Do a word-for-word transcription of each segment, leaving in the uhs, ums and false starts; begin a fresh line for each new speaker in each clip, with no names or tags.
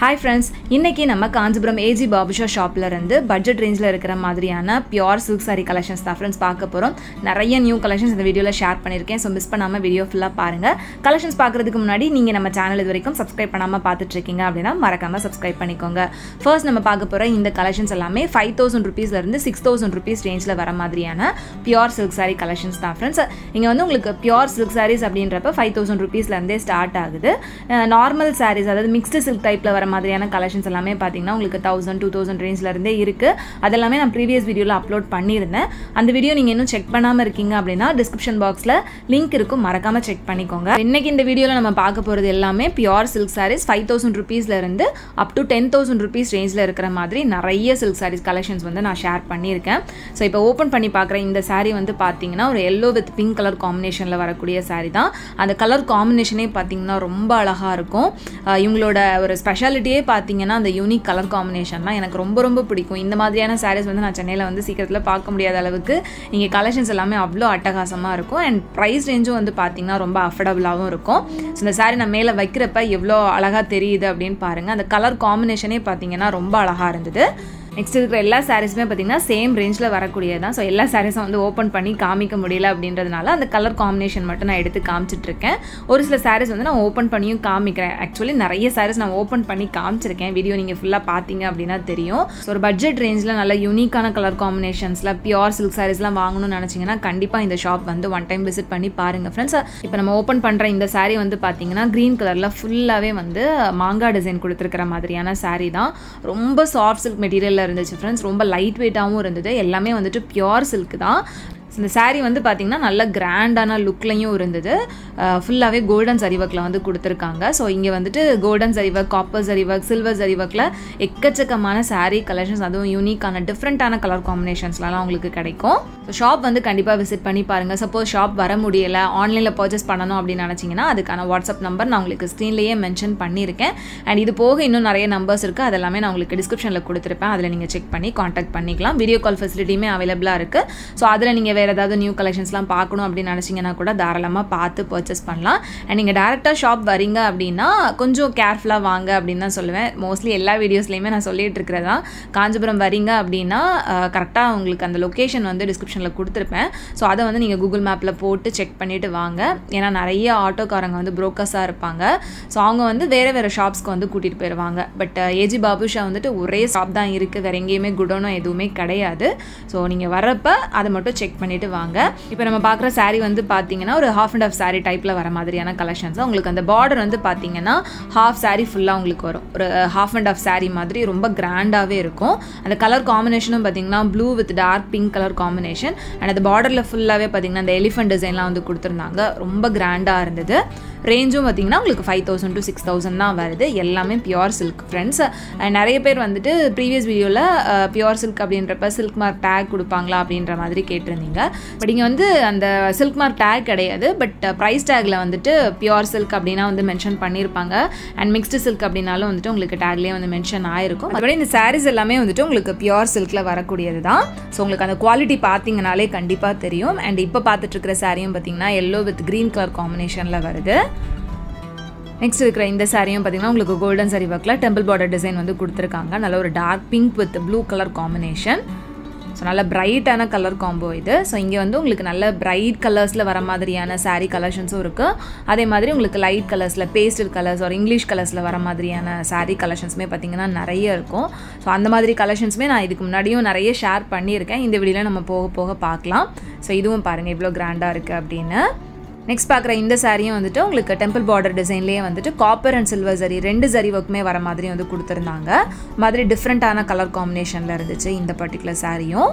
Hi friends, இன்னைக்கு நம்ம Kanchipuram A G Babusah ஷாப்ல இருந்து பட்ஜெட் ரேஞ்சில இருக்கிற மாதிரியான பியூர் silk saree collections தான் friends பார்க்க போறோம். நிறைய நியூ collections இந்த வீடியோல ஷேர் பண்ணிருக்கேன். சோ மிஸ் பண்ணாம வீடியோ ஃபுல்லா பாருங்க. collections பார்க்கிறதுக்கு முன்னாடி நீங்க நம்ம சேனல் இதுவரைக்கும் subscribe பண்ணாம பார்த்துட்டு இருக்கீங்க அப்படினா மறக்காம subscribe பண்ணிக்கோங்க. First நம்ம பார்க்க போற இந்த collections எல்லாமே five thousand rupees ல இருந்து six thousand rupees ரேஞ்சில வர மாதிரியான பியூர் silk saree collections தான் friends. இங்க வந்து உங்களுக்கு பியூர் silk sarees அப்படின்றப்ப five thousand rupees ல இருந்தே ஸ்டார்ட் ஆகுது. நார்மல் sarees அதாவது mixed silk type ல வர மாதிரியான collections எல்லாமே பாத்தீங்கன்னா உங்களுக்கு one thousand two thousand ரேஞ்ச்ல இருந்தே இருக்கு. அதெல்லாம் நான் previous வீடியோல அப்லோட் பண்ணிருந்தேன். அந்த வீடியோ நீங்க இன்னும் செக் பண்ணாம இருக்கீங்க அப்படினா description boxல லிங்க் இருக்கும், மறக்காம செக் பண்ணிக்கோங்க. இன்னைக்கு இந்த வீடியோல நம்ம பார்க்க போறது எல்லாமே pure silk sarees five thousand rupees ல இருந்து up to ten thousand rupees ரேஞ்ச்ல இருக்கிற மாதிரி நிறைய silk sarees collections வந்து நான் ஷேர் பண்ணிருக்கேன். சோ இப்போ ஓபன் பண்ணி பார்க்குற இந்த saree வந்து பாத்தீங்கன்னா ஒரு yellow with pink color combinationல வரக்கூடிய saree தான். அந்த கலர் காம்பினேஷனே பாத்தீங்கன்னா ரொம்ப அழகா இருக்கும். இவங்களோட ஒரு ஸ்பெஷாலிட்டியே பாத்தீங்கன்னா அந்த யூனிக் கலர் காம்பினேஷன் தான் எனக்கு ரொம்ப ரொம்ப பிடிக்கும். இந்த மாதிரியான sarees வந்து நான் சென்னையில வந்து சீக்கிரத்துல பார்க்க முடியாத அளவுக்கு இங்க கலெக்ஷன்ஸ் எல்லாமே அவ்வளோ அட்டகாசமா இருக்கும். அண்ட் பிரைஸ் ரேஞ்சும் வந்து பாத்தீங்கன்னா ரொம்ப அஃபோர்டபுளாகவும் இருக்கும். ஸோ இந்த saree நான் மேலே வைக்கிறப்ப எவ்வளோ அழகா தெரியுது அப்படின்னு பாருங்க. அந்த கலர் காம்பினேஷனே பாத்தீங்கன்னா ரொம்ப அழகா இருந்தது. நெக்ஸ்ட் இருக்கிற எல்லா சாரீஸுமே பார்த்தீங்கன்னா சேம் ரேஞ்சில் வரக்கூடியது தான். ஸோ எல்லா சாரீஸும் வந்து ஓப்பன் பண்ணி காமிக்க முடியல அப்படின்றதுனால அந்த கலர் காம்பினேஷன் மட்டும் நான் எடுத்து காமிச்சிட்டு இருக்கேன். ஒரு சில சாரீஸ் வந்து நான் ஓப்பன் பண்ணியும் காமிக்கிறேன். ஆக்சுவலி நிறைய சாரீஸ் நான் ஓப்பன் பண்ணி காமிச்சிருக்கேன். வீடியோ நீங்கள் ஃபுல்லாக பார்த்தீங்க அப்படின்னா தெரியும். ஸோ ஒரு பட்ஜெட் ரேஞ்சில் நல்ல யூனிக்கான கலர் காம்பினேஷன்ஸில் பியூர் சில்க் சாரீஸ்லாம் வாங்கணும்னு நினச்சிங்கன்னா கண்டிப்பாக இந்த ஷாப் வந்து ஒன் டைம் விசிட் பண்ணி பாருங்கள் ஃப்ரெண்ட்ஸ். இப்போ நம்ம ஓப்பன் பண்ணுற இந்த சாரீ வந்து பார்த்தீங்கன்னா க்ரீன் கலரில் ஃபுல்லாகவே வந்து மாங்காய் டிசைன் கொடுத்துருக்கிற மாதிரியான சாரீ தான். ரொம்ப சாஃப்ட் சில்க் மெட்டீரியலில் இருந்துச்சு ஃப்ரெண்ட்ஸ். ரொம்ப லைட் வெயிட்டாகவும் இருந்தது. எல்லாமே வந்துட்டு பியூர் சில்க் தான். இந்த சாரீ வந்து பார்த்தீங்கன்னா நல்ல கிராண்டான லுக்லையும் இருந்தது. ஃபுல்லாகவே கோல்டன் ஜரி ஒர்க்கில் வந்து கொடுத்துருக்காங்க. ஸோ இங்கே வந்துட்டு golden zari work, copper zari work, silver zari ஒர்க்கில் எக்கச்சக்கமான சாரீ கலெக்ஷன்ஸ், அதுவும் யூனிக்கான டிஃப்ரெண்ட்டான கலர் காம்பினேஷன்ஸ்லாம் உங்களுக்கு கிடைக்கும். ஸோ ஷாப் வந்து கண்டிப்பாக விசிட் பண்ணி பாருங்கள். சப்போஸ் ஷாப் வர முடியலை, ஆன்லைனில் பர்ச்சேஸ் பண்ணணும் அப்படின்னு நினச்சிங்கன்னா அதுக்கான வாட்ஸ்அப் நம்பர் நான் உங்களுக்கு ஸ்க்ரீன்லேயே மென்ஷன் பண்ணியிருக்கேன். அண்ட் இது போக இன்னும் நிறைய நம்பர்ஸ் இருக்குது, அதெல்லாமே நான் உங்களுக்கு டிஸ்கிரிப்ஷனில் கொடுத்துருப்பேன். அதில் நீங்கள் செக் பண்ணி காண்டாக்ட் பண்ணிக்கலாம். வீடியோ கால் ஃபெசிலிட்டியுமே அவைலபிளாக இருக்குது. ஸோ அதில் நீங்கள் வேறு ஏதாவது நியூ கலெக்ஷன்ஸ்லாம் பார்க்கணும் அப்படின்னு நினச்சிங்கன்னா கூட தாராளமாக பார்த்து பர்ச்சேஸ் பண்ணலாம். அண்ட் நீங்கள் டேரெக்டாக ஷாப் வரீங்க அப்படின்னா கொஞ்சம் கேர்ஃபுல்லாக வாங்க அப்படின்னு தான் சொல்லுவேன். மோஸ்ட்லி எல்லா வீடியோஸ்லையுமே நான் சொல்லிட்டு இருக்கிறதா, காஞ்சிபுரம் வரீங்க அப்படின்னா கரெக்டாக உங்களுக்கு அந்த லொக்கேஷன் வந்து டிஸ்கிரிப்ஷனில் கொடுத்துருப்பேன். ஸோ அதை வந்து நீங்கள் கூகுள் மேப்பில் போட்டு செக் பண்ணிவிட்டு வாங்க. ஏன்னா நிறைய ஆட்டோக்காரங்க வந்து புரோக்கர்ஸாக இருப்பாங்க. ஸோ அவங்க வந்து வேறு வேறு ஷாப்ஸ்க்கு வந்து கூட்டிகிட்டு போயிடுவாங்க. பட் A G Babusah வந்துட்டு ஒரே ஷாப் தான் இருக்குது, வேறு எங்கேயுமே குடோனோ எதுவுமே கிடையாது. ஸோ நீங்கள் வரப்போ அதை மட்டும் செக் பண்ணிவிட்டு வாங்க. இப்போ நம்ம பார்க்குற சாரீ வந்து பார்த்தீங்கன்னா ஒரு ஹாஃப் அண்ட் ஆஃப் சாரீ டைப்பில் வர மாதிரியான கலெக்ஷன்ஸ். உங்களுக்கு அந்த பார்டர் வந்து பார்த்தீங்கன்னா ஹாஃப் சாரீ ஃபுல்லாக உங்களுக்கு வரும். ஒரு ஹாஃப் அண்ட் ஆஃப் சாரீ மாதிரி ரொம்ப கிராண்டாகவே இருக்கும். அந்த கலர் காம்பினேஷனும் பார்த்தீங்கன்னா blue with dark pink colour combination. And அந்த பார்டரில் ஃபுல்லாகவே பார்த்தீங்கன்னா அந்த எலிஃபென்ட் டிசைன்லாம் வந்து கொடுத்துருந்தாங்க. ரொம்ப கிராண்டாக இருந்தது. ரேஞ்சும் பார்த்தீங்கன்னா உங்களுக்கு five thousand to six thousand தான் வருது. எல்லாமே பியூர் சில்க் ஃப்ரெண்ட்ஸ். நிறைய பேர் வந்துட்டு ப்ரீவியஸ் வீடியோவில் பியூர் சில்க் அப்படின்றப்ப சில்க் மார்க் டேக் கொடுப்பாங்களா அப்படின்ற மாதிரி கேட்டிருந்தீங்க. பட் இங்கே வந்து அந்த சில்க் மார்க் டேக் கிடையாது. பட் ப்ரைஸ் டேக்கில் வந்துட்டு பியூர் சில்க் அப்படின்னா வந்து மென்ஷன் பண்ணியிருப்பாங்க. அண்ட் மிக்ஸ்டு சில்க் அப்படின்னாலும் வந்துட்டு உங்களுக்கு டேக்லேயே வந்து மென்ஷன் ஆயிருக்கும். அதோட இந்த சாரீஸ் எல்லாமே வந்துட்டு உங்களுக்கு பியூர் சில்கில் வரக்கூடியது தான். ஸோ உங்களுக்கு அந்த குவாலிட்டி பார்த்தீங்கனாலே கண்டிப்பாக தெரியும். அண்ட் இப்போ பார்த்துட்டு இருக்கிற சாரியும் பார்த்தீங்கன்னா எல்லோ வித் க்ரீன் கலர் காம்பினேஷனில் வருது. நெக்ஸ்ட் இருக்கிற இந்த சாரியும் பார்த்தீங்கன்னா உங்களுக்கு கோல்டன் சாரி ஒர்க்கில் டெம்பிள் பார்டர் டிசைன் வந்து கொடுத்துருக்காங்க. நல்ல ஒரு dark pink with blue colour combination. So நல்ல பிரைட்டான கலர் காம்போ இது. ஸோ இங்கே வந்து உங்களுக்கு நல்ல பிரைட் கலர்ஸில் வர மாதிரியான சாரீ கலெக்ஷன்ஸும் இருக்குது. அதே மாதிரி உங்களுக்கு லைட் கலர்ஸில் பேஸ்டல் கலர்ஸ் ஒரு இங்கிலீஷ் கலர்ஸில் வர மாதிரியான சாரீ கலெக்ஷன்ஸுமே பார்த்திங்கன்னா நிறைய இருக்கும். ஸோ அந்த மாதிரி கலெக்ஷன்ஸுமே நான் இதுக்கு முன்னாடியும் நிறைய ஷேர் பண்ணியிருக்கேன். இந்த வீடியோவில் நம்ம போக போக பார்க்கலாம். ஸோ இதுவும் பாருங்கள் எவ்வளோ கிராண்டாக இருக்குது அப்படின்னு. நெக்ஸ்ட் பார்க்குற இந்த சாரியும் வந்துட்டு உங்களுக்கு டெம்பிள் பார்டர் டிசைன்லேயே வந்துட்டு காப்பர் அண்ட் சில்வர் ஜரி ரெண்டு ஜரி ஒர்க்குமே வர மாதிரி வந்து கொடுத்துருந்தாங்க. மாதிரி டிஃப்ரெண்ட்டான கலர் காம்பினேஷனில் இருந்துச்சு இந்த பர்டிகுலர் சாரியும்.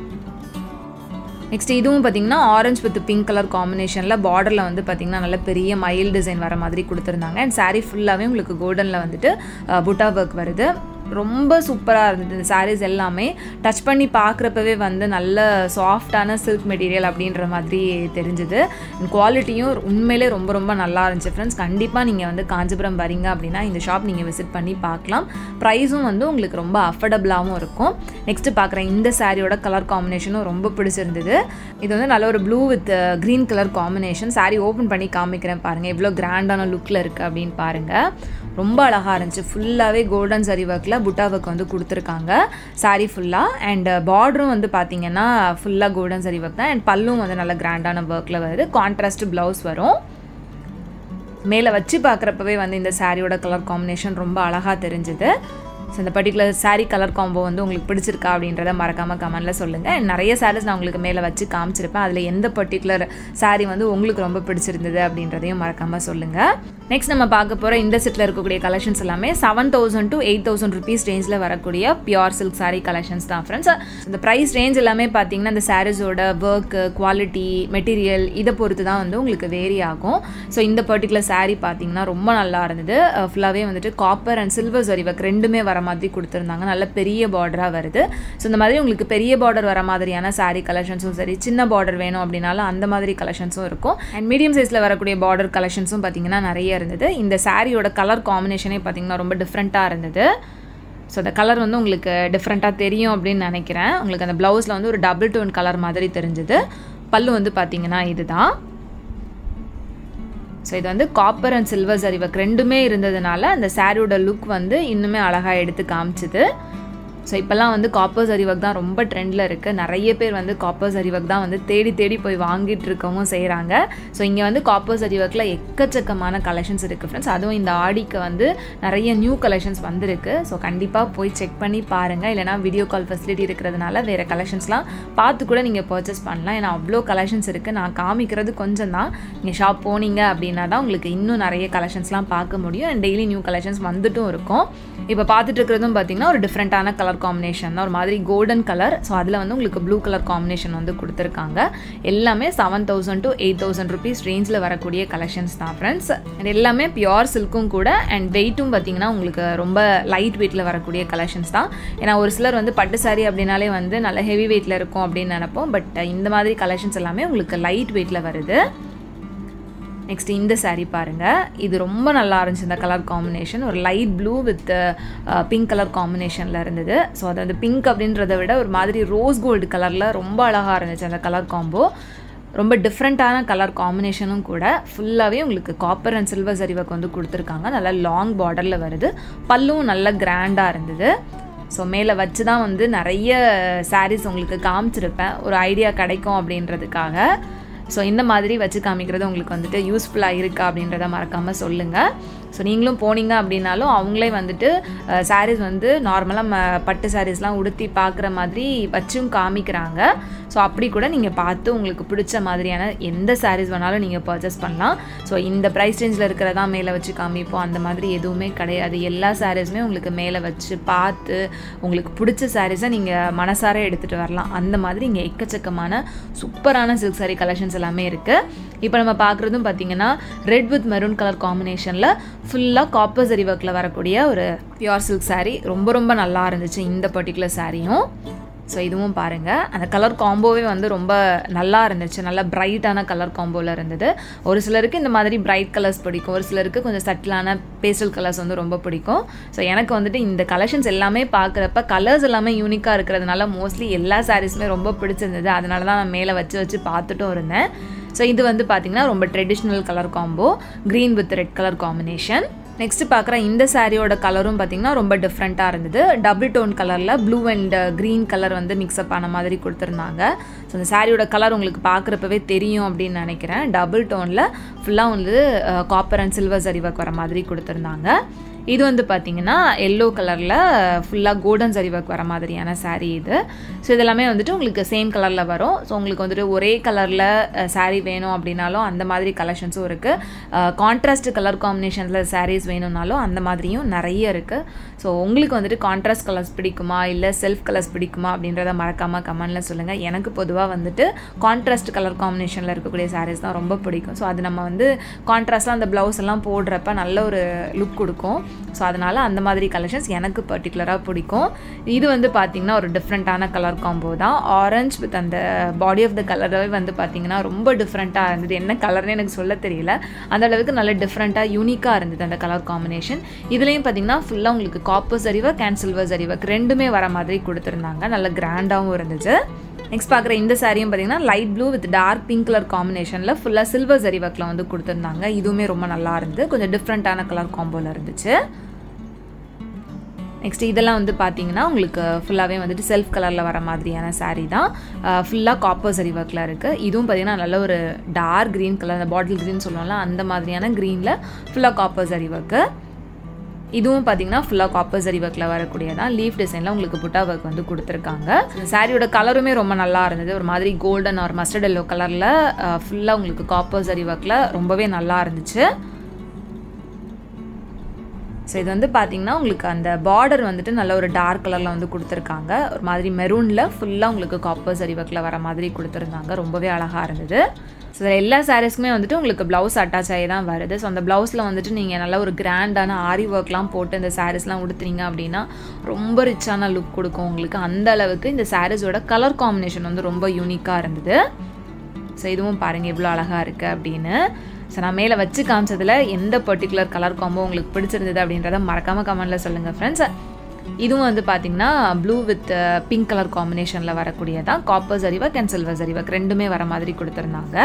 நெக்ஸ்ட் இதுவும் பார்த்தீங்கன்னா ஆரஞ்ச் வித் பிங்க் கலர் காம்பினேஷனில் பார்டரில் வந்து பார்த்தீங்கன்னா நல்ல பெரிய மயில் டிசைன் வர மாதிரி கொடுத்துருந்தாங்க. அண்ட் சாரீ ஃபுல்லாகவே உங்களுக்கு கோல்டனில் வந்துட்டு புட்டா ஒர்க் வருது. ரொம்ப சூப்பராக இருந்தது இந்த சாரீஸ் எல்லாமே. டச் பண்ணி பார்க்குறப்பவே வந்து நல்ல சாஃப்டான சில்க் மெட்டீரியல் அப்படின்ற மாதிரி தெரிஞ்சுது. குவாலிட்டியும் உண்மையிலே ரொம்ப ரொம்ப நல்லா இருந்துச்சு ஃப்ரெண்ட்ஸ். கண்டிப்பாக நீங்கள் வந்து காஞ்சிபுரம் வரீங்க அப்படின்னா இந்த ஷாப் நீங்கள் விசிட் பண்ணி பார்க்கலாம். ப்ரைஸும் வந்து உங்களுக்கு ரொம்ப அஃபர்டபுளாகவும் இருக்கும். நெக்ஸ்ட்டு பார்க்குறேன் இந்த சாரியோட கலர் காம்பினேஷனும் ரொம்ப பிடிச்சிருந்தது. இது வந்து நல்ல ஒரு blue with green colour combination. Sari open பண்ணி காமிக்கிறேன் பாருங்கள் எவ்வளோ கிராண்டான லுக்கில் இருக்குது அப்படின்னு பாருங்கள். ரொம்ப அழகாக இருந்துச்சு. ஃபுல்லாகவே கோல்டன் சரி ஒர்க்கில் புட்டா ஒர்க் வந்து கொடுத்துருக்காங்க சாரீ ஃபுல்லாக. அண்ட் பார்டரும் வந்து பார்த்தீங்கன்னா ஃபுல்லாக கோல்டன் சரி ஒர்க் தான். அண்ட் பல்லும் வந்து நல்ல கிராண்டான ஒர்க்கில் வருது. கான்ட்ராஸ்ட் ப்ளவுஸ் வரும். மேலே வச்சு பார்க்குறப்பவே வந்து இந்த சாரியோட கலர் காம்பினேஷன் ரொம்ப அழகாக தெரிஞ்சுது. ஸோ இந்த பர்டிகுலர் சாரீ கலர் காம்போ வந்து உங்களுக்கு பிடிச்சிருக்கா அப்படின்றத மறக்காமல் கமெண்ட்டில் சொல்லுங்கள். அண்ட் நிறைய சாரீஸ் நான் உங்களுக்கு மேலே வச்சு காமிச்சிருப்பேன். அதில் எந்த பர்டிகுலர் சாரீ வந்து உங்களுக்கு ரொம்ப பிடிச்சிருந்தது அப்படின்றதையும் மறக்காமல் சொல்லுங்கள். நெக்ஸ்ட் நம்ம பார்க்க போகிற இந்த செட்டில் இருக்கக்கூடிய கலெக்ஷன்ஸ் எல்லாமே seven thousand to eight thousand rupees ரேஞ்சில் வரக்கூடிய பியூர் சில்க் சாரீ கலெக்ஷன்ஸ் தான் ஃப்ரெண்ட்ஸ். இந்த ப்ரைஸ் ரேஞ்ச் எல்லாமே பார்த்தீங்கன்னா இந்த சாரீஸோட ஒர்க்கு, குவாலிட்டி, மெட்டீரியல் இதை பொறுத்து தான் வந்து உங்களுக்கு வேரி ஆகும். ஸோ இந்த பர்டிகுலர் சாரீ பார்த்தீங்கன்னா ரொம்ப நல்லா இருந்தது. ஃபுல்லாகவே வந்துட்டு copper and silver zari work ரெண்டுமே வர மாதிரி கொடுத்துருந்தாங்க. நல்ல பெரிய பார்டராக வருது. ஸோ இந்த மாதிரி உங்களுக்கு பெரிய பார்டர் வர மாதிரியான சாரீ கலெக்ஷன்ஸும் சரி, சின்ன பார்டர் வேணும் அப்படின்னாலும் அந்த மாதிரி கலெக்ஷன்ஸும் இருக்கும். அண்ட் மீடியம் சைஸில் வரக்கூடிய பார்டர் கலெக்ஷன்ஸும் பார்த்தீங்கன்னா நிறைய இருந்தது. இந்த சாரியோட கலர் காம்பினேஷனே பார்த்தீங்கன்னா ரொம்ப டிஃப்ரெண்ட்டாக இருந்தது. ஸோ அந்த கலர் வந்து உங்களுக்கு டிஃப்ரெண்ட்டாக தெரியும் அப்படின்னு நினைக்கிறேன். உங்களுக்கு அந்த ப்ளவுஸில் வந்து ஒரு டபுள் டோன் கலர் மாதிரி தெரிஞ்சுது. பல்லு வந்து பார்த்தீங்கன்னா இதுதான். ஸோ இது வந்து copper and silver zari work ரெண்டுமே இருந்ததுனால அந்த சாரியோட லுக் வந்து இன்னுமே அழகாக எடுத்து காமிச்சுது. ஸோ இப்போல்லாம் வந்து காப்பர் சரி ஒர்க் தான் ரொம்ப ட்ரெண்டில் இருக்குது. நிறைய பேர் வந்து காப்பர் சரி ஒர்க் தான் வந்து தேடி தேடி போய் வாங்கிட்டு இருக்கவும் செய்கிறாங்க. ஸோ இங்கே வந்து காப்பர் சரி ஒர்க்கில் எக்கச்சக்கமான கலெக்ஷன்ஸ் இருக்குது ஃப்ரெண்ட்ஸ். அதுவும் இந்த ஆடிக்கு வந்து நிறைய நியூ கலெக்ஷன்ஸ் வந்திருக்கு. ஸோ கண்டிப்பாக போய் செக் பண்ணி பாருங்கள். இல்லைனா வீடியோ கால் ஃபெசிலிட்டி இருக்கிறதுனால வேறு கலெக்ஷன்ஸ்லாம் பார்த்து கூட நீங்கள் பர்ச்சேஸ் பண்ணலாம். ஏன்னா அவ்வளோ கலெக்ஷன்ஸ் இருக்குது. நான் காமிக்கிறது கொஞ்சம் தான். நீங்கள் ஷாப் போனீங்க அப்படின்னா தான் உங்களுக்கு இன்னும் நிறைய கலெக்ஷன்ஸ்லாம் பார்க்க முடியும். அண்ட் டெய்லி நியூ கலெக்ஷன்ஸ் வந்துட்டும் இருக்கும். இப்போ பார்த்துட்டு இருக்கிறதும் பார்த்தீங்கன்னா ஒரு டிஃப்ரெண்ட்டான கலர் காம்பினேஷன் தான். ஒரு மாதிரி கோல்டன் கலர். ஸோ அதில் வந்து உங்களுக்கு ப்ளூ கலர் காம்பினேஷன் வந்து கொடுத்துருக்காங்க. எல்லாமே seven thousand to eight thousand rupees ரேஞ்சில் வரக்கூடிய கலெக்ஷன்ஸ் தான் ஃப்ரெண்ட்ஸ். அண்ட் எல்லாமே பியூர் சில்க்கும் கூட. அண்ட் வெயிட்டும் பார்த்தீங்கன்னா உங்களுக்கு ரொம்ப லைட் வெயிட்டில் வரக்கூடிய கலெக்ஷன்ஸ் தான். ஏன்னா ஒரு சிலர் வந்து பட்டு சாரி அப்படின்னாலே வந்து நல்ல ஹெவி வெயிட்டில் இருக்கும் அப்படின்னு நினைப்போம். பட் இந்த மாதிரி கலெக்ஷன்ஸ் எல்லாமே உங்களுக்கு லைட் வெயிட்டில் வருது. நெக்ஸ்ட் இந்த சாரீ பாருங்கள். இது ரொம்ப நல்லா இருந்துச்சு. இந்த கலர் காம்பினேஷன் ஒரு light blue with pink colour காம்பினேஷனில் இருந்தது. ஸோ அது அந்த பிங்க் அப்படின்றத விட ஒரு மாதிரி ரோஸ் கோல்டு கலரில் ரொம்ப அழகாக இருந்துச்சு அந்த கலர் காம்போ. ரொம்ப டிஃப்ரெண்ட்டான கலர் காம்பினேஷனும் கூட. ஃபுல்லாகவே உங்களுக்கு copper and silver zari work வந்து கொடுத்துருக்காங்க. நல்லா லாங் பார்டரில் வருது. பல்லும் நல்ல கிராண்டாக இருந்தது. ஸோ மேலே வச்சு தான் வந்து நிறைய சாரீஸ் உங்களுக்கு காமிச்சிருப்பேன் ஒரு ஐடியா கிடைக்கும் அப்படின்றதுக்காக. ஸோ இந்த மாதிரி வச்சு காமிக்கிறது உங்களுக்கு வந்துட்டு யூஸ்ஃபுல்லாக இருக்கா அப்படின்றத மறக்காமல் சொல்லுங்கள். ஸோ நீங்களும் போனீங்க அப்படின்னாலும் அவங்களே வந்துட்டு சாரீஸ் வந்து நார்மலாக ம பட்டு சாரீஸ்லாம் உடுத்தி பார்க்குற மாதிரி வச்சும் காமிக்கிறாங்க. ஸோ அப்படி கூட நீங்கள் பார்த்து உங்களுக்கு பிடிச்ச மாதிரியான எந்த சாரீஸ் வேணாலும் நீங்கள் பர்ச்சேஸ் பண்ணலாம். ஸோ இந்த ப்ரைஸ் ரேஞ்சில் இருக்கிறதா மேலே வச்சு காமிப்போம் அந்த மாதிரி எதுவுமே கிடையாது. எல்லா சாரீஸுமே உங்களுக்கு மேலே வச்சு பார்த்து உங்களுக்கு பிடிச்ச சாரீஸை நீங்கள் மனசார எடுத்துகிட்டு வரலாம். அந்த மாதிரி இங்கே எக்கச்சக்கமான சூப்பரான சில்க் சாரீ கலெக்ஷன்ஸ் எல்லாமே இருக்குது. இப்போ நம்ம பார்க்குறதும் பார்த்தீங்கன்னா ரெட் வித் மெரூன் கலர் காம்பினேஷனில் ஃபுல்லாக காப்பர் சரி ஒர்க்கில் வரக்கூடிய ஒரு பியூர் சில்க் சாரீ. ரொம்ப ரொம்ப நல்லா இருந்துச்சு இந்த பர்டிகுலர் சாரியும். ஸோ இதுவும் பாருங்கள். அந்த கலர் காம்போவே வந்து ரொம்ப நல்லா இருந்துச்சு. நல்லா பிரைட்டான கலர் காம்போவில் இருந்தது. ஒரு சிலருக்கு இந்த மாதிரி பிரைட் கலர்ஸ் பிடிக்கும். ஒரு சிலருக்கு கொஞ்சம் சட்டிலான பேஸ்டல் கலர்ஸ் வந்து ரொம்ப பிடிக்கும். ஸோ எனக்கு வந்துட்டு இந்த கலெக்ஷன்ஸ் எல்லாமே பார்க்குறப்ப கலர்ஸ் எல்லாமே யூனிக்காக இருக்கிறதுனால மோஸ்ட்லி எல்லா சாரீஸுமே ரொம்ப பிடிச்சிருந்தது. அதனால தான் நான் மேலே வச்சு வச்சு பார்த்துட்டும் இருந்தேன். ஸோ இது வந்து பார்த்திங்கன்னா ரொம்ப traditional colour combo. Green with red colour combination. Next பார்க்குற இந்த சாரியோட கலரும் பார்த்திங்கன்னா ரொம்ப டிஃப்ரெண்ட்டாக இருந்தது. டபுள் டோன் கலரில் ப்ளூ அண்ட் க்ரீன் கலர் வந்து மிக்ஸ்அப் ஆன மாதிரி கொடுத்துருந்தாங்க. ஸோ அந்த சாரியோட கலர் உங்களுக்கு பார்க்குறப்பவே தெரியும் அப்படின்னு நினைக்கிறேன். டபுள் டோனில் ஃபுல்லாக வந்து copper and silver zari work வர மாதிரி கொடுத்துருந்தாங்க. இது வந்து பார்த்திங்கன்னா எல்லோ கலரில் ஃபுல்லாக கோல்டன் சரி ஒர்க் வர மாதிரியான சாரீ இது. ஸோ இதெல்லாமே வந்துட்டு உங்களுக்கு சேம் கலரில் வரும். ஸோ உங்களுக்கு வந்துட்டு ஒரே கலரில் சாரீ வேணும் அப்படின்னாலும் அந்த மாதிரி கலெக்ஷன்ஸும் இருக்குது. கான்ட்ராஸ்ட் கலர் காம்பினேஷனில் சாரீஸ் வேணும்னாலும் அந்த மாதிரியும் நிறைய இருக்குது. ஸோ உங்களுக்கு வந்துட்டு கான்ட்ராஸ்ட் கலர்ஸ் பிடிக்குமா இல்லை செல்ஃப் கலர்ஸ் பிடிக்குமா அப்படின்றத மறக்காமல் கமெண்டில் சொல்லுங்கள். எனக்கு பொதுவாக வந்துட்டு கான்ட்ராஸ்ட் கலர் காம்பினேஷனில் இருக்கக்கூடிய சாரீஸ் தான் ரொம்ப பிடிக்கும். ஸோ அது நம்ம வந்து கான்ட்ராஸ்ட்டாக அந்த ப்ளவுஸ் எல்லாம் போடுறப்ப நல்ல ஒரு லுக் கொடுக்கும். ஸோ அதனால் அந்த மாதிரி கலெக்ஷன்ஸ் எனக்கு பர்டிகுலராக பிடிக்கும். இது வந்து பார்த்திங்கன்னா ஒரு டிஃப்ரெண்ட்டான கலர் காம்போ தான். ஆரஞ்ச் வித் அந்த பாடி ஆஃப் த கலராகவே வந்து பார்த்திங்கன்னா ரொம்ப டிஃப்ரெண்ட்டாக இருந்தது. என்ன கலர்னு எனக்கு சொல்ல தெரியல, அந்த அளவுக்கு நல்ல டிஃப்ரெண்ட்டாக யூனிக்காக இருந்தது அந்த கலர் காம்பினேஷன். இதுலேயும் பார்த்திங்கன்னா ஃபுல்லாக உங்களுக்கு copper zari work and silver zari work ரெண்டுமே வர மாதிரி கொடுத்துருந்தாங்க. நல்ல கிராண்டாகவும் இருந்துச்சு. நெக்ஸ்ட் பார்க்குற இந்த சாரியும் பார்த்தீங்கன்னா light blue with dark pink colour காம்பினேஷனில் ஃபுல்லாக சில்வர் ஜரி ஒர்க்கில் வந்து கொடுத்துருந்தாங்க. இதுவுமே ரொம்ப நல்லா இருந்தது, கொஞ்சம் டிஃப்ரெண்ட்டான கலர் காம்போவில் இருந்துச்சு. நெக்ஸ்ட் இதெல்லாம் வந்து பார்த்தீங்கன்னா உங்களுக்கு ஃபுல்லாகவே வந்துட்டு செல்ஃப் கலரில் வர மாதிரியான சாரீ தான். ஃபுல்லாக காப்பர் ஜரி ஒர்க்கில் இருக்குது. இதுவும் பார்த்தீங்கன்னா நல்ல ஒரு டார்க் க்ரீன் கலர், அந்த பாட்டில் க்ரீன் சொல்லுவோம்ல அந்த மாதிரியான க்ரீனில் ஃபுல்லாக காப்பர் ஜரி ஒர்க்கு. இதுவும் பார்த்தீங்கன்னா ஃபுல்லாக காப்பர் ஜரி ஒர்க்கில் வரக்கூடியதான். லீஃப் டிசைனில் உங்களுக்கு புட்டா ஒர்க் வந்து கொடுத்துருக்காங்க. சாரியோட கலருமே ரொம்ப நல்லா இருந்தது. ஒரு மாதிரி கோல்டன் ஆர் மஸ்டர்ட் எல்லோ கலரில் ஃபுல்லாக உங்களுக்கு காப்பர் ஜரி ஒர்க்கில் ரொம்பவே நல்லா இருந்துச்சு. ஸோ இது வந்து பார்த்தீங்கன்னா உங்களுக்கு அந்த பார்டர் வந்துட்டு நல்ல ஒரு டார்க் கலரில் வந்து கொடுத்துருக்காங்க. ஒரு மாதிரி மெரூனில் ஃபுல்லாக உங்களுக்கு காப்பர் ஜரி ஒர்க்கில் வர மாதிரி கொடுத்துருந்தாங்க. ரொம்பவே அழகாக இருந்தது. ஸோ எல்லா சாரீஸ்க்குமே வந்துட்டு உங்களுக்கு ப்ளவுஸ் அட்டாச் ஆகி தான் வருது. ஸோ அந்த ப்ளவுஸில் வந்துட்டு நீங்கள் நல்ல ஒரு கிராண்டான ஆரி ஒர்க்லாம் போட்டு இந்த சாரீஸ்லாம் உடுத்துனீங்க அப்படின்னா ரொம்ப ரிச்சான லுக் கொடுக்கும் உங்களுக்கு. அந்த அளவுக்கு இந்த சாரீஸோட கலர் காம்பினேஷன் வந்து ரொம்ப யூனிக்காக இருந்தது. ஸோ இதுவும் பாருங்கள் எவ்வளோ அழகாக இருக்குது அப்படின்னு. ஸோ நான் மேலே வச்சு காமிச்சதில் எந்த பர்டிகுலர் கலர் காம்போ உங்களுக்கு பிடிச்சிருந்தது அப்படின்றத மறக்காமல் கமெண்ட்டில் சொல்லுங்கள் ஃப்ரெண்ட்ஸ். இதுவும் வந்து பார்த்தீங்கன்னா ப்ளூ வித் பிங்க் கலர் காம்பினேஷனில் வரக்கூடியதான். Copper zari work and silver zari work ரெண்டுமே வர மாதிரி கொடுத்துருந்தாங்க.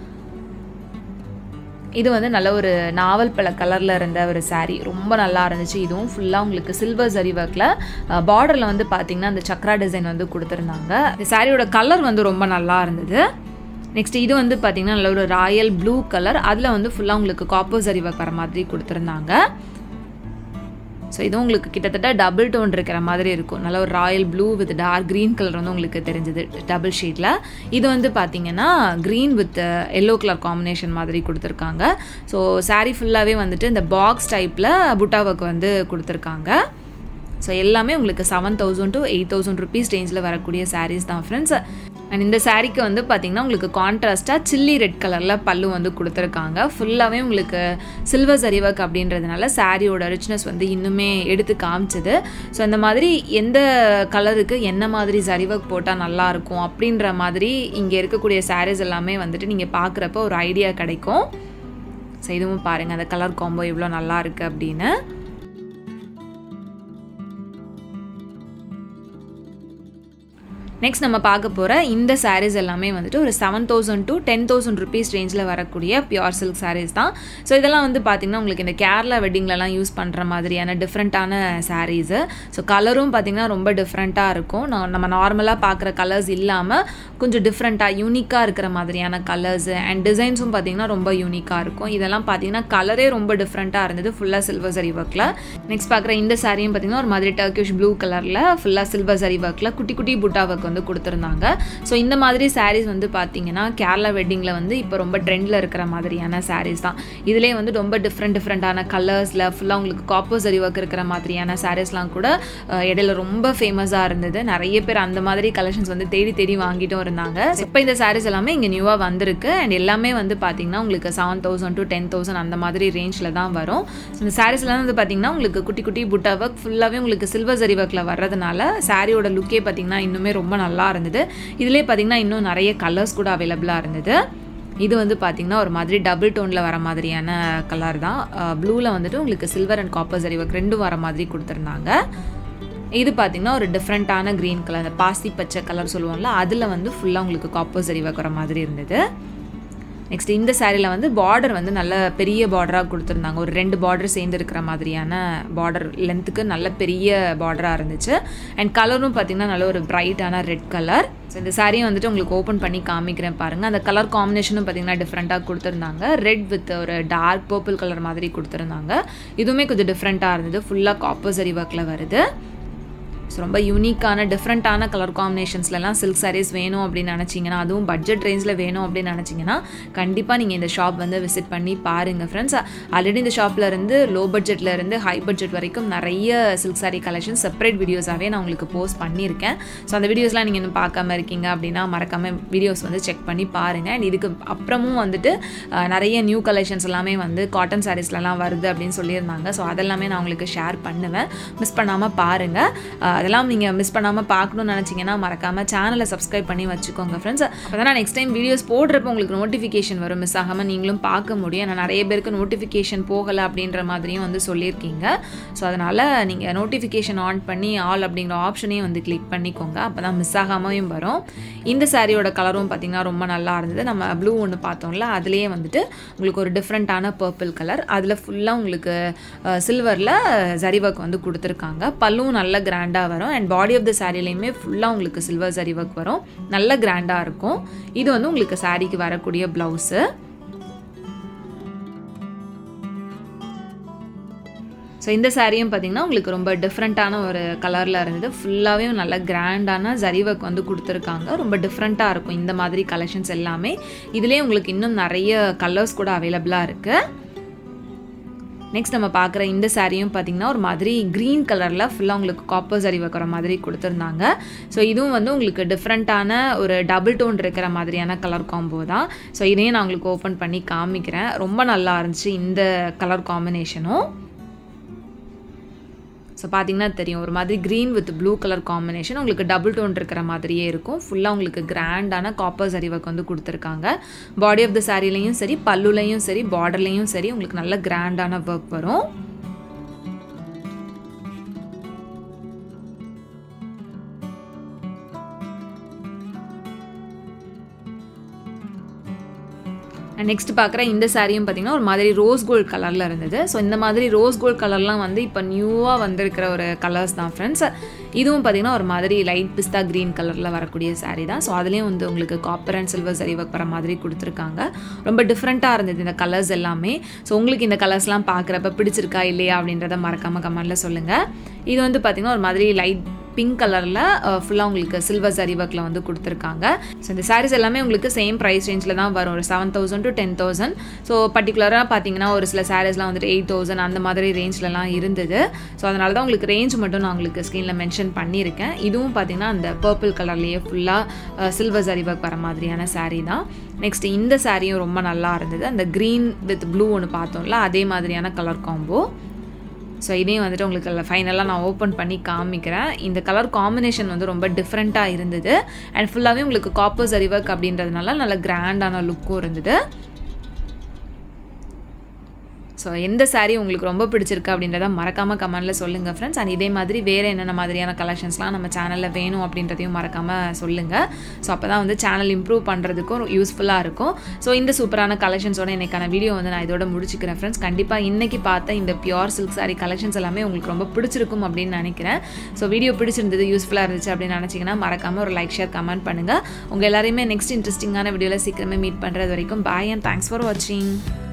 இது வந்து நல்ல ஒரு நாவல் பழ கலரில் இருந்த ஒரு சாரீ, ரொம்ப நல்லா இருந்துச்சு. இதுவும் ஃபுல்லாக உங்களுக்கு சில்வர் ஜரி ஒர்க்கில் பார்டரில் வந்து பார்த்தீங்கன்னா அந்த சக்ரா டிசைன் வந்து கொடுத்துருந்தாங்க. இந்த சாரியோட கலர் வந்து ரொம்ப நல்லா இருந்தது. நெக்ஸ்ட் இது வந்து பார்த்தீங்கன்னா நல்ல ஒரு ராயல் ப்ளூ கலர், அதில் வந்து ஃபுல்லாக உங்களுக்கு காப்பர் ஜரி ஒர்க் வர மாதிரி கொடுத்துருந்தாங்க. ஸோ இதுவும் உங்களுக்கு கிட்டத்தட்ட டபுள் டோன் இருக்கிற மாதிரி இருக்கும். நல்ல ஒரு royal blue with dark green colour வந்து உங்களுக்கு தெரிஞ்சது டபுள் ஷேடில். இது வந்து பார்த்தீங்கன்னா green with yellow colour combination மாதிரி கொடுத்துருக்காங்க. ஸோ சாரீ ஃபுல்லாகவே வந்துட்டு இந்த பாக்ஸ் டைப்பில் புட்டா ஒர்க் வந்து கொடுத்துருக்காங்க. ஸோ எல்லாமே உங்களுக்கு seven thousand to eight thousand rupees ரேஞ்சில் வரக்கூடிய சாரீஸ் தான் ஃப்ரெண்ட்ஸ். அண்ட் இந்த சாரீக்கு வந்து பார்த்திங்கன்னா உங்களுக்கு கான்ட்ராஸ்ட்டாக சில்லி ரெட் கலரில் பல்லு வந்து கொடுத்துருக்காங்க. ஃபுல்லாகவே உங்களுக்கு சில்வர் ஜரி ஒர்க் அப்படின்றதுனால சாரியோட ரிச்னஸ் வந்து இன்னுமே எடுத்து காமிச்சது. ஸோ இந்த மாதிரி எந்த கலருக்கு என்ன மாதிரி ஜரி ஒர்க் போட்டால் நல்லாயிருக்கும் அப்படின்ற மாதிரி இங்கே இருக்கக்கூடிய சாரீஸ் எல்லாமே வந்துட்டு நீங்கள் பார்க்குறப்ப ஒரு ஐடியா கிடைக்கும். ஸோ இதுவும் பாருங்கள் அந்த கலர் காம்போ எவ்வளோ நல்லா இருக்குது அப்படின்னு. நெக்ஸ்ட் நம்ம பார்க்க போகிற இந்த சாரீஸ் எல்லாமே வந்துட்டு ஒரு seven thousand to ten thousand rupees ரேஞ்சில் வரக்கூடிய பியூர் சில்க் சாரீஸ் தான். ஸோ இதெல்லாம் வந்து பார்த்திங்கன்னா உங்களுக்கு இந்த கேரளா வெட்டிங்லலாம் யூஸ் பண்ணுற மாதிரியான டிஃப்ரெண்ட்டான சாரீஸு. ஸோ கலரும் பார்த்திங்கன்னா ரொம்ப டிஃப்ரெண்ட்டாக இருக்கும். நம்ம நார்மலாக பார்க்குற கலர்ஸ் இல்லாமல் கொஞ்சம் டிஃப்ரெண்ட்டாக யூனிக்காக இருக்கிற மாதிரியான கலர்ஸு அண்ட் டிசைன்ஸும் பார்த்திங்கன்னா ரொம்ப யூனிக்காக இருக்கும். இதெல்லாம் பார்த்திங்கன்னா கலரே ரொம்ப டிஃப்ரெண்ட்டாக இருந்தது, ஃபுல்லாக சில்வர் ஜரி ஒர்க்கில். நெக்ஸ்ட் பார்க்குற இந்த சாரியும் பார்த்திங்கன்னா ஒரு மாதிரி டர்க்கிஷ் ப்ளூ கலரில் ஃபுல்லாக சில்வர் ஜரி ஒர்க்கில் குட்டி குட்டி புட்டா ஒர்க் வந்து கொடுத்துருந்தாங்க. ஸோ இந்த மாதிரி சாரீஸ் வந்து பார்த்தீங்கன்னா கேரளா வெட்டிங்கில் வந்து இப்போ ரொம்ப ட்ரெண்டில் இருக்கிற மாதிரியான சாரீஸ் தான். இதிலே வந்து ரொம்ப டிஃப்ரெண்ட் டிஃப்ரெண்ட்டான கலர்ஸில் ஃபுல்லாக உங்களுக்கு காப்பர் ஜரி ஒர்க் இருக்கிற மாதிரியான சாரீஸ்லாம் கூட இடையில ரொம்ப ஃபேமஸாக இருந்தது. நிறைய பேர் அந்த மாதிரி கலெக்ஷன்ஸ் வந்து தேடி தேடி வாங்கிட்டும் இருந்தாங்க. இப்போ இந்த சாரீஸ் எல்லாமே இங்கே நியூவாக வந்திருக்கு. அண்ட் எல்லாமே வந்து பார்த்தீங்கன்னா உங்களுக்கு seven thousand to ten thousand அந்த மாதிரி ரேஞ்சில் தான் வரும். ஸோ இந்த சாரீஸ்லாம் வந்து பார்த்தீங்கன்னா உங்களுக்கு குட்டி குட்டி புட்டா ஒர்க் ஃபுல்லாகவே உங்களுக்கு சில்வர் ஜரி ஒர்க்கில் வர்றதுனால சாரியோட லுக்கே பார்த்தீங்கன்னா இன்னுமே ரொம்ப நல்லா இருந்தது. இதிலே பார்த்தீங்கன்னா இன்னும் நிறைய கலர்ஸ் கூட அவைலபிளாக இருந்தது. இது வந்து பார்த்தீங்கன்னா ஒரு மாதிரி டபுள் டோனில் வர மாதிரியான கலர் தான். ப்ளூவில் வந்துட்டு உங்களுக்கு silver and copper zari work ரெண்டும் வர மாதிரி கொடுத்துருந்தாங்க. இது பார்த்தீங்கன்னா ஒரு டிஃப்ரெண்ட்டான க்ரீன் கலர், அந்த பாசி பச்சை கலர் சொல்லுவோம்ல, அதில் வந்து ஃபுல்லாக உங்களுக்கு காப்பர் ஜரி ஒர்க் வர மாதிரி இருந்தது. நெக்ஸ்ட் இந்த சாரியில் வந்து பார்டர் வந்து நல்ல பெரிய பார்டராக கொடுத்துருந்தாங்க. ஒரு ரெண்டு பார்டர் சேர்ந்து இருக்கிற மாதிரியான பார்டர் லென்த்துக்கு நல்ல பெரிய பார்டராக இருந்துச்சு. அண்ட் கலரும் பார்த்திங்கன்னா நல்ல ஒரு பிரைட்டான ரெட் கலர். ஸோ இந்த சாரியை வந்துட்டு உங்களுக்கு ஓப்பன் பண்ணி காமிக்கிறேன் பாருங்கள். அந்த கலர் காம்பினேஷனும் பார்த்திங்கன்னா டிஃப்ரெண்ட்டாக கொடுத்துருந்தாங்க. ரெட் வித் ஒரு டார்க் பர்பிள் கலர் மாதிரி கொடுத்துருந்தாங்க. இதுவுமே கொஞ்சம் டிஃப்ரெண்ட்டாக இருந்தது. ஃபுல்லாக காப்பர் ஜரி ஒர்க்கில் வருது. ஸோ ரொம்ப யூனிக்கான டிஃப்ரெண்ட்டான கலர் காம்பினேஷன்ஸ்லாம் சில்க் சாரீஸ் வேணும் அப்படின்னு நினச்சிங்கன்னா, அதுவும் பட்ஜெட் ரேஞ்சில் வேணும் அப்படின்னு நினச்சிங்கன்னா கண்டிப்பாக நீங்கள் இந்த ஷாப் வந்து விசிட் பண்ணி பாருங்கள் ஃப்ரெண்ட்ஸ். ஆல்ரெடி இந்த ஷாப்பில் இருந்து லோ பட்ஜெட்டில் இருந்து ஹை பட்ஜெட் வரைக்கும் நிறைய சில்க் சாரீ கலெக்ஷன் செப்பரேட் வீடியோஸாகவே நான் உங்களுக்கு போஸ்ட் பண்ணியிருக்கேன். ஸோ அந்த வீடியோஸ்லாம் நீங்கள் இன்னும் பார்க்காம இருக்கீங்க அப்படின்னா மறக்காமல் வீடியோஸ் வந்து செக் பண்ணி பாருங்கள். அண்ட் இதுக்கு அப்புறமும் வந்துட்டு நிறைய நியூ கலெக்ஷன்ஸ் எல்லாமே வந்து காட்டன் சாரீஸ்லாம் வருது அப்படின்னு சொல்லியிருந்தாங்க. ஸோ அதெல்லாமே நான் உங்களுக்கு ஷேர் பண்ணுவேன், மிஸ் பண்ணாமல் பாருங்கள். அதெல்லாம் நீங்கள் மிஸ் பண்ணாமல் பார்க்கணும்னு நினச்சிங்கன்னா மறக்காமல் சேனலை சப்ஸ்கிரைப் பண்ணி வச்சுக்கோங்க ஃப்ரெண்ட்ஸ். அப்போ தான் நெக்ஸ்ட் டைம் வீடியோஸ் போடுறப்போ உங்களுக்கு நோட்டிஃபிகேஷன் வரும், மிஸ் ஆகாமல் நீங்களும் பார்க்க முடியும். நான் நிறைய பேருக்கு நோட்டிஃபிகேஷன் போகலை அப்படின்ற மாதிரியும் வந்து சொல்லியிருக்கீங்க. ஸோ அதனால் நீங்கள் நோட்டிஃபிகேஷன் ஆன் பண்ணி ஆல் அப்படிங்கிற ஆப்ஷனையும் வந்து கிளிக் பண்ணிக்கோங்க, அப்போ தான் மிஸ் ஆகாமையும் வரும். இந்த சாரியோட கலரும் பார்த்திங்கன்னா ரொம்ப நல்லா இருந்தது. நம்ம ப்ளூ ஒன்று பார்த்தோம்ல, அதுலேயே வந்துட்டு உங்களுக்கு ஒரு டிஃப்ரெண்ட்டான பர்பிள் கலர், அதில் ஃபுல்லாக உங்களுக்கு சில்வரில் ஜரி ஒர்க் வந்து கொடுத்துருக்காங்க. பல்லும் நல்ல கிராண்டாக வரும். அண்ட் பாடி ஆஃப் த சாரிலையுமே ஃபுல்லாக உங்களுக்கு சில்வர் ஜரி ஒர்க் வரும், நல்ல கிராண்டாக இருக்கும். இது வந்து உங்களுக்கு சாரிக்கு வரக்கூடிய ப்ளவுஸு. ஸோ இந்த சாரியும் பார்த்திங்கன்னா உங்களுக்கு ரொம்ப டிஃப்ரெண்ட்டான ஒரு கலரில் இருந்தது. ஃபுல்லாகவே நல்ல கிராண்டான ஜரி ஒர்க் வந்து கொடுத்துருக்காங்க. ரொம்ப டிஃப்ரெண்ட்டாக இருக்கும் இந்த மாதிரி கலெக்ஷன்ஸ் எல்லாமே. இதுலேயே உங்களுக்கு இன்னும் நிறைய கலர்ஸ் கூட அவைலபிளாக இருக்குது. நெக்ஸ்ட் நம்ம பார்க்குற இந்த சாரியும் பார்த்திங்கன்னா ஒரு மாதிரி க்ரீன் கலரில் ஃபுல்லாக உங்களுக்கு காப்பர் ஜரி வைக்கிற மாதிரி கொடுத்துருந்தாங்க. ஸோ இதுவும் வந்து உங்களுக்கு டிஃப்ரெண்ட்டான ஒரு டபுள் டோன் இருக்கிற மாதிரியான கலர் காம்போ தான். ஸோ இதையும் நான் உங்களுக்கு ஓப்பன் பண்ணி காமிக்கிறேன். ரொம்ப நல்லா இருந்துச்சு இந்த கலர் காம்பினேஷனும். ஸோ பார்த்தீங்கன்னா தெரியும், ஒரு மாதிரி green with blue colour combination உங்களுக்கு டபுள் டோன் இருக்கிற மாதிரியே இருக்கும். ஃபுல்லாக உங்களுக்கு கிராண்டான காப்பர் ஜரி ஒர்க் வந்து கொடுத்துருக்காங்க. பாடி ஆஃப் த சாரிலையும் சரி, பல்லுலையும் சரி, பார்டர்லையும் சரி உங்களுக்கு நல்ல கிராண்டான ஒர்க் வரும். அண்ட் நெக்ஸ்ட் பார்க்குற இந்த சாரியும் பார்த்திங்கன்னா ஒரு மாதிரி ரோஸ் கோல்ட் கலரில் இருந்தது. ஸோ இந்த மாதிரி ரோஸ் கோல்ட் கலர்லாம் வந்து இப்போ நியூவாக வந்திருக்கிற ஒரு கலர்ஸ் தான் ஃப்ரெண்ட்ஸ். இதுவும் பார்த்திங்கன்னா ஒரு மாதிரி லைட் பிஸ்தா க்ரீன் கலரில் வரக்கூடிய சாரீ தான். ஸோ அதுலேயும் வந்து உங்களுக்கு copper and silver zari work வர மாதிரி கொடுத்துருக்காங்க. ரொம்ப டிஃப்ரெண்ட்டாக இருந்தது இந்த கலர்ஸ் எல்லாமே. ஸோ உங்களுக்கு இந்த கலர்ஸ்லாம் பார்க்குறப்ப பிடிச்சிருக்கா இல்லையா அப்படின்றத மறக்காமல் கமெண்ட்டில் சொல்லுங்கள். இது வந்து பார்த்திங்கன்னா ஒரு மாதிரி லைட் பிங்க் கலரில் ஃபுல்லாக உங்களுக்கு சில்வர் ஜரி ஒர்க்கில் வந்து கொடுத்துருக்காங்க. ஸோ இந்த சாரீஸ் எல்லாமே உங்களுக்கு சேம் ப்ரைஸ் ரேஞ்சில் தான் வரும், ஒரு seven thousand to ten thousand. So பர்டிகுலராக பார்த்தீங்கன்னா ஒரு சில சாரீஸ்லாம் வந்துட்டு எயிட் தௌசண்ட் அந்த மாதிரி ரேஞ்சிலலாம் இருந்தது. ஸோ அதனால தான் உங்களுக்கு ரேஞ்ச் மட்டும் நான் உங்களுக்கு ஸ்க்ரீனில் மென்ஷன் பண்ணியிருக்கேன். இதுவும் பார்த்தீங்கன்னா அந்த பர்பிள் கலர்லேயே ஃபுல்லாக சில்வர் ஜரி ஒர்க் வர மாதிரியான சாரீ தான். நெக்ஸ்ட் இந்த சாரியும் ரொம்ப நல்லா இருந்தது. அந்த க்ரீன் வித் ப்ளூ ஒன்று பார்த்தோம்ல, அதே மாதிரியான கலர் காம்போ. ஸோ இதையும் வந்துட்டு உங்களுக்கு ஃபைனலாக நான் ஓப்பன் பண்ணி காமிக்கிறேன். இந்த கலர் காம்பினேஷன் வந்து ரொம்ப டிஃப்ரெண்ட்டாக இருந்தது. அண்ட் ஃபுல்லாகவே உங்களுக்கு காப்பர் ஜரி ஒர்க் அப்படின்றதுனால நல்ல கிராண்டான லுக்கும் இருந்தது. ஸோ எந்த சாரீ உங்களுக்கு ரொம்ப பிடிச்சிருக்கு அப்படின்றத மறக்காமல் கமெண்ட்டில் சொல்லுங்கள் ஃப்ரெண்ட்ஸ். அண்ட் இதே மாதிரி வேறு என்னென்ன மாதிரியான கலெக்ஷன்ஸ்லாம் நம்ம சேனலில் வேணும் அப்படின்றதையும் மறக்காமல் சொல்லுங்கள். ஸோ அப்போ தான் வந்து சேனல் இம்ப்ரூவ் பண்ணுறதுக்கும் யூஸ்ஃபுல்லாக இருக்கும். ஸோ இந்த சூப்பரான கலெக்ஷன்ஸோட இன்றைக்கான வீடியோ வந்து நான் இதோட முடிச்சுக்கிறேன் ஃப்ரெண்ட்ஸ். கண்டிப்பாக இன்றைக்கி பார்த்த இந்த பியூர் சில்க் சாரீ கலெக்ஷன்ஸ் எல்லாமே உங்களுக்கு ரொம்ப பிடிச்சிருக்கும் அப்படின்னு நினைக்கிறேன். ஸோ வீடியோ பிடிச்சிருந்தது, யூஸ்ஃபுல்லாக இருந்துச்சு அப்படின்னு நினச்சிங்கன்னா மறக்காமல் ஒரு லைக், ஷேர், கமெண்ட் பண்ணுங்கள். உங்கள் எல்லாரையுமே நெக்ஸ்ட் இன்ட்ரெஸ்டிங்கான வீடியோவில் சீக்கிரமே மீட் பண்ணுறது வரைக்கும் பாய் அண்ட் தேங்க்ஸ் ஃபார் வாட்சிங்.